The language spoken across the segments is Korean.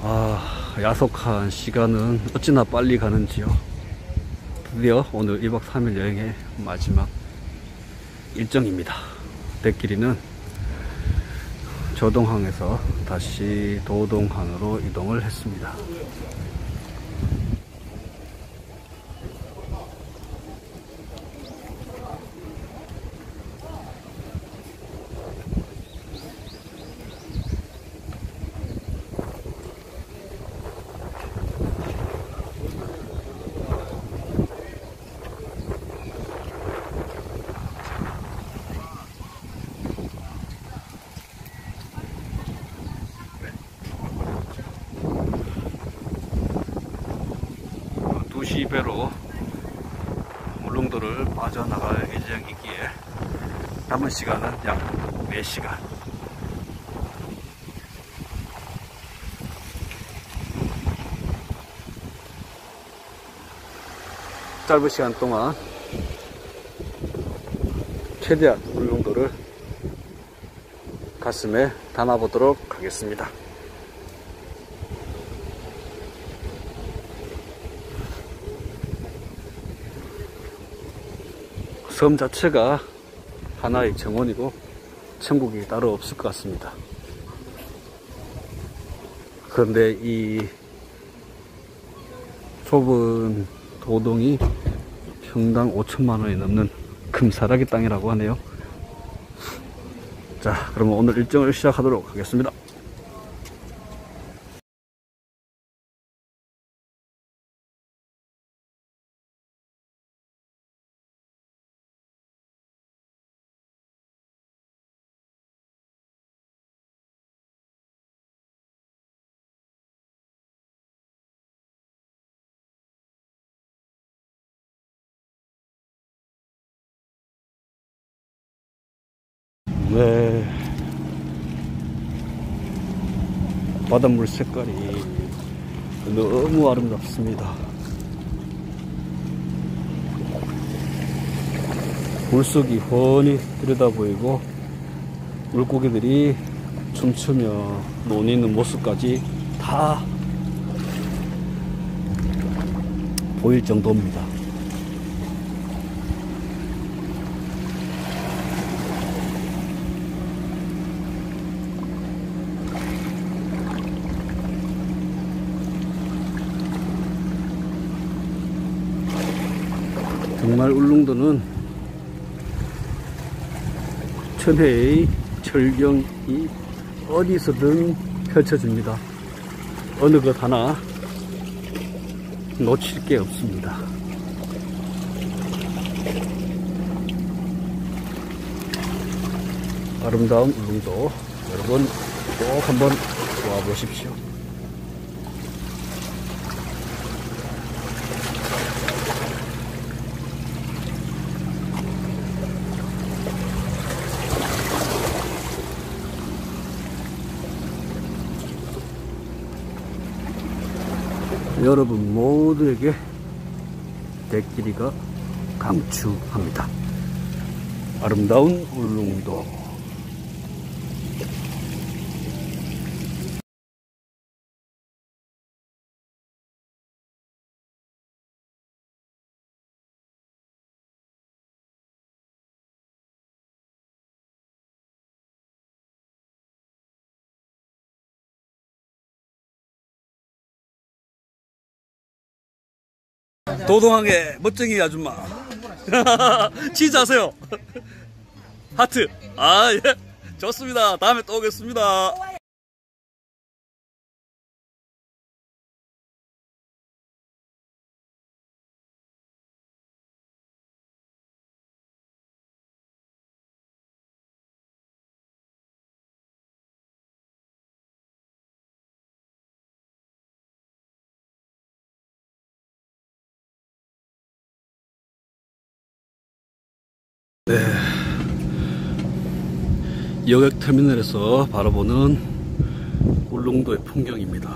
야속한 시간은 어찌나 빨리 가는지요. 드디어 오늘 2박 3일 여행의 마지막 일정입니다. 댁끼리는 저동항에서 다시 도동항으로 이동을 했습니다. 배로 울릉도를 빠져나갈 예정이기에 남은 시간은 약 4시간. 짧은 시간 동안 최대한 울릉도를 가슴에 담아보도록 하겠습니다. 섬 자체가 하나의 정원이고 천국이 따로 없을 것 같습니다. 그런데 이 좁은 도동이 평당 5천만원이 넘는 금사라기 땅이라고 하네요. 자, 그러면 오늘 일정을 시작하도록 하겠습니다. 네, 바닷물 색깔이 너무 아름답습니다. 물속이 훤히 들여다 보이고 물고기들이 춤추며 노니는 모습까지 다 보일 정도입니다. 정말 울릉도는 천혜의 절경이 어디서든 펼쳐집니다. 어느 것 하나 놓칠 게 없습니다. 아름다운 울릉도 여러분 꼭 한번 와보십시오. 여러분 모두에게 댁끼리가 강추합니다. 아름다운 울릉도. 도동항의 멋쟁이 아줌마. 치즈하세요. 하트. 아, 예. 좋습니다. 다음에 또 오겠습니다. 네, 여객터미널에서 바라보는 울릉도의 풍경입니다.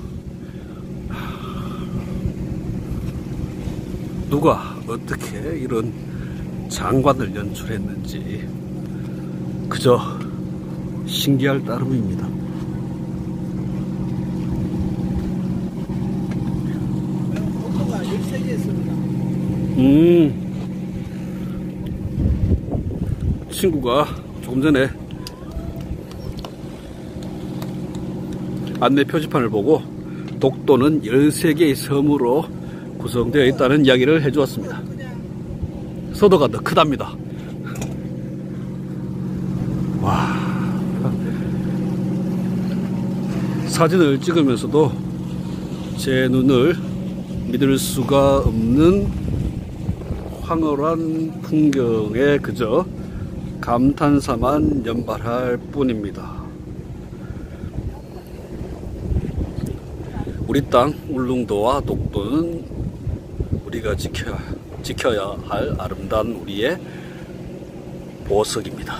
누가 어떻게 이런 장관을 연출했는지 그저 신기할 따름입니다. 친구가 조금 전에 안내 표지판을 보고 독도는 13개의 섬으로 구성되어 있다는 이야기를 해주었습니다. 서도가 더 크답니다. 와, 사진을 찍으면서도 제 눈을 믿을 수가 없는 황홀한 풍경에 그저 감탄사만 연발할 뿐입니다. 우리 땅 울릉도와 독도는 우리가 지켜야 할 아름다운 우리의 보석입니다.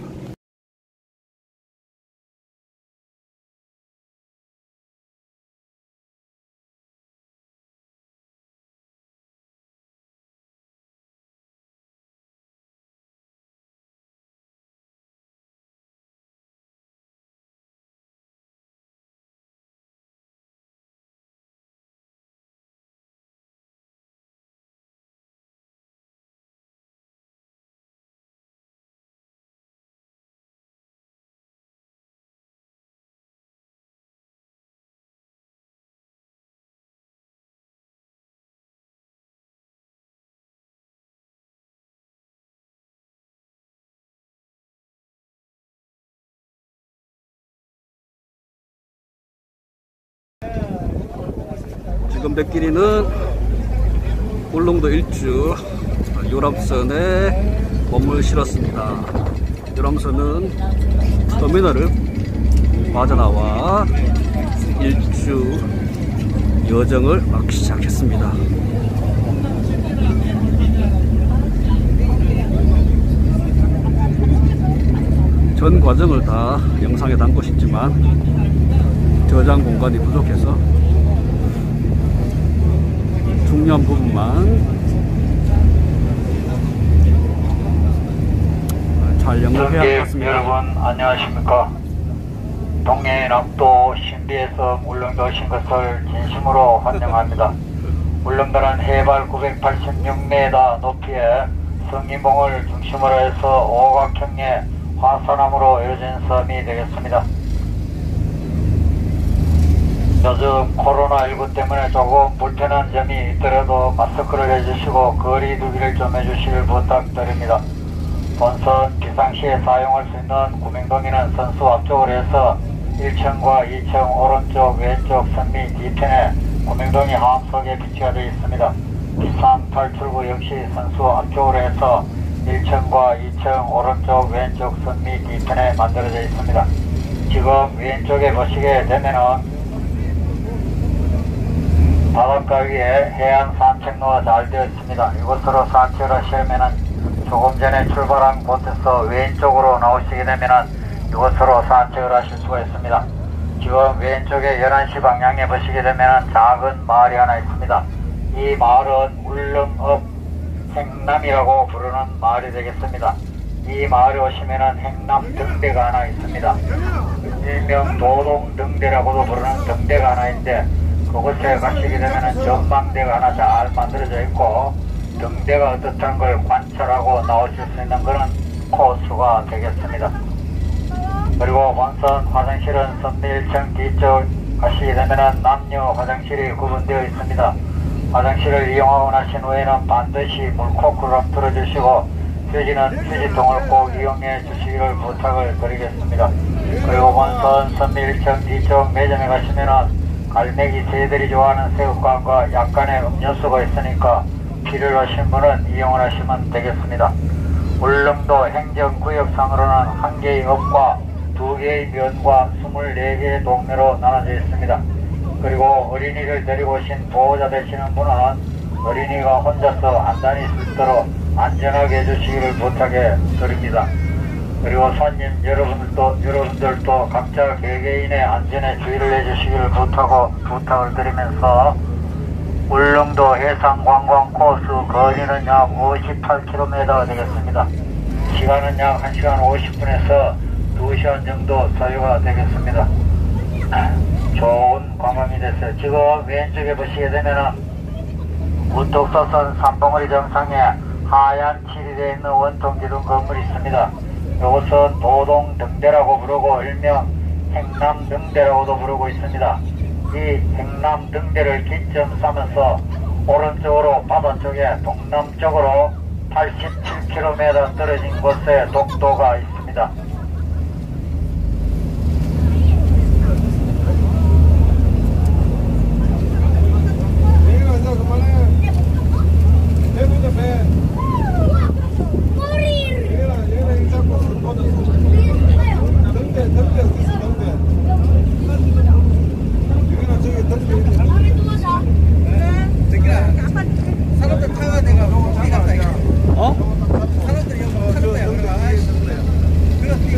지금 백길이는 울릉도 일주 유람선에 몸을 실었습니다. 유람선은 터미널을 빠져나와 일주 여정을 막 시작했습니다. 전 과정을 다 영상에 담고 싶지만 저장 공간이 부족해서 중요한 부분만 촬영을 해야 하겠습니다. 여러분 안녕하십니까. 동해 낙도 신비의 섬 울릉도 오신 것을 진심으로 환영합니다. 울릉도는 해발 986m 높이의 성인봉을 중심으로 해서 오각형의 화산암으로 이루어진 섬이 되겠습니다. 요즘 코로나19 때문에 조금 불편한 점이 있더라도 마스크를 해주시고 거리 두기를 좀 해주시길 부탁드립니다. 본선 비상시에 사용할 수 있는 구명동이는 선수 앞쪽으로 해서 1층과 2층 오른쪽 왼쪽 선 및 뒤편에 구명동이 하암석에 비치가 되어 있습니다. 비상 탈출구 역시 선수 앞쪽으로 해서 1층과 2층 오른쪽 왼쪽 선 및 뒤편에 만들어져 있습니다. 지금 왼쪽에 보시게 되면은 바닷가 위에 해안 산책로가 잘 되어 있습니다. 이곳으로 산책을 하시려면은 조금 전에 출발한 곳에서 왼쪽으로 나오시게 되면은 이곳으로 산책을 하실 수가 있습니다. 지금 왼쪽에 11시 방향에 보시게 되면은 작은 마을이 하나 있습니다. 이 마을은 울릉읍 행남이라고 부르는 마을이 되겠습니다. 이 마을에 오시면은 행남 등대가 하나 있습니다. 일명 도동 등대라고도 부르는 등대가 하나 있는데 그곳에 가시게 되면은 전망대가 하나 잘 만들어져 있고 등대가 어떻다는 걸 관찰하고 나오실 수 있는 그런 코스가 되겠습니다. 그리고 본선 화장실은 선미 1층 뒤쪽 가시게 되면은 남녀 화장실이 구분되어 있습니다. 화장실을 이용하고 나신 후에는 반드시 물코크를 틀어주시고 휴지는 휴지통을 꼭 이용해 주시기를 부탁을 드리겠습니다. 그리고 본선 선미 1층 뒤쪽 매점에 가시면은 갈매기 새들이 좋아하는 새우깡과 약간의 음료수가 있으니까 필요하신 분은 이용을 하시면 되겠습니다. 울릉도 행정구역상으로는 1개의 읍과 2개의 면과 24개의 동네로 나눠져 있습니다. 그리고 어린이를 데리고 오신 보호자 되시는 분은 어린이가 혼자서 안 다닐 수 있도록 안전하게 해주시기를 부탁해 드립니다. 그리고 손님 여러분들도 각자 개개인의 안전에 주의를 해주시기를 부탁을 드리면서 울릉도 해상관광 코스 거리는 약 58km 되겠습니다. 시간은 약 1시간 50분에서 2시간 정도 소요가 되겠습니다. 좋은 관광이 됐어요. 지금 왼쪽에 보시게 되면은 우뚝서선 산봉우리 정상에 하얀 칠이 되어 있는 원통 기둥 건물이 있습니다. 이것은 도동등대라고 부르고 일명 행남등대라고도 부르고 있습니다. 이 행남등대를 기점 삼아서 오른쪽으로 바다 쪽에 동남쪽으로 87km 떨어진 곳에 독도가 있습니다. 사람들 타가 내가 어디 갔다 이거. 어? 사람들이 여기 타는 거야. 그래가 아이씨. 그래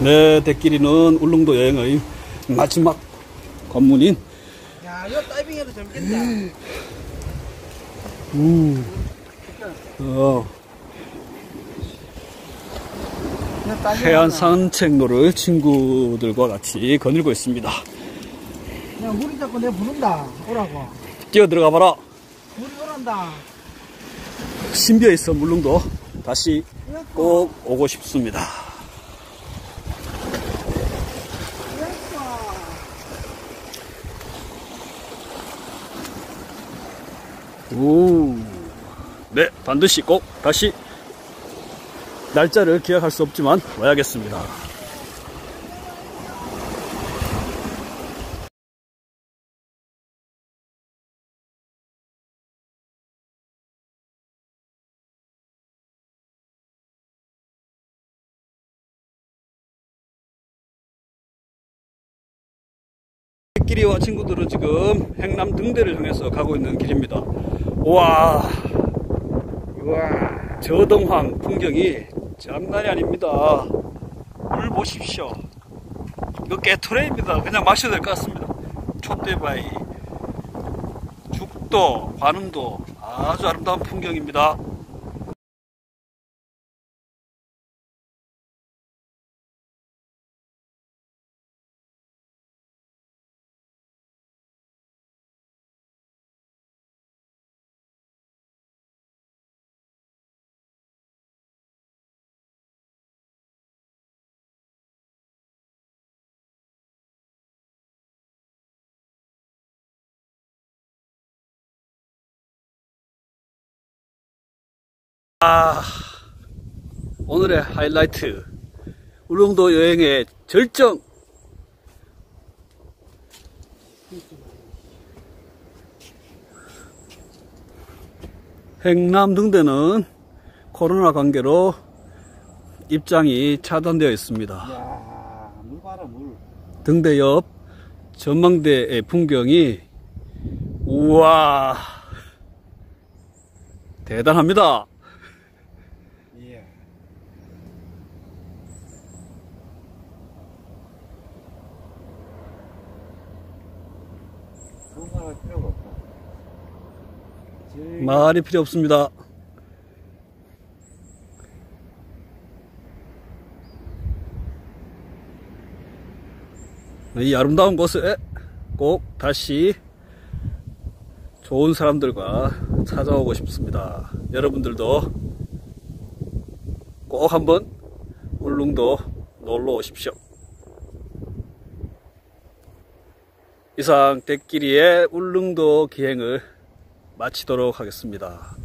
네, 대끼리는 울릉도 여행의 마지막 관문인. 야, 이거 다이빙해도 재밌겠다. 해안 산책로를 친구들과 같이 거닐고 있습니다. 야, 물이 자꾸 내 부른다. 오라고. 뛰어 들어가 봐라. 물이 오란다. 신비에 있어 울릉도 다시 꼭 오고 싶습니다. 오, 네, 반드시 꼭 다시 날짜를 기약할 수 없지만 와야겠습니다. 길이와 친구들은 지금 행남 등대를 향해서 가고 있는 길입니다. 우와, 저동항 풍경이 장난이 아닙니다. 물 보십시오. 이거 깨토레입니다. 그냥 마셔도 될 것 같습니다. 촛대바위, 죽도, 관음도 아주 아름다운 풍경입니다. 오늘의 하이라이트, 울릉도 여행의 절정. 행남 등대는 코로나 관계로 입장이 차단되어 있습니다. 야, 물 봐라, 물. 등대 옆 전망대의 풍경이, 우와, 대단합니다. 예. 그런 말할 필요가 없다. 말이 필요 없습니다. 이 아름다운 곳에 꼭 다시 좋은 사람들과 찾아오고 싶습니다. 여러분들도 꼭 한번 울릉도 놀러 오십시오. 이상 대끼리의 울릉도 기행을 마치도록 하겠습니다.